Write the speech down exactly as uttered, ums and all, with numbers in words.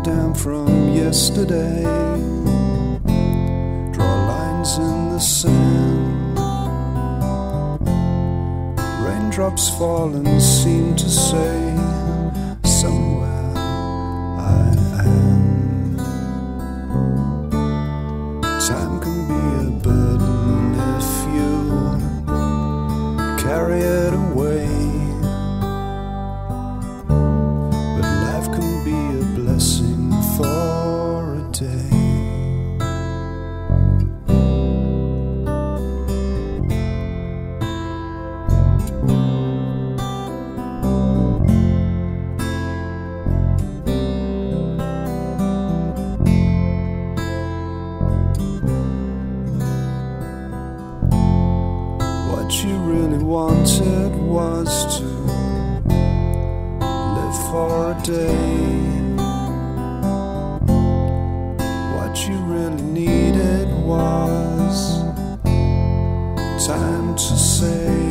down from yesterday, draw lines in the sand. Raindrops fall and seem to say, somewhere I am. Time can be a burden if you carry it away, but life can be a blessing for a day. What you really wanted was to live for a day. What you really needed was time to say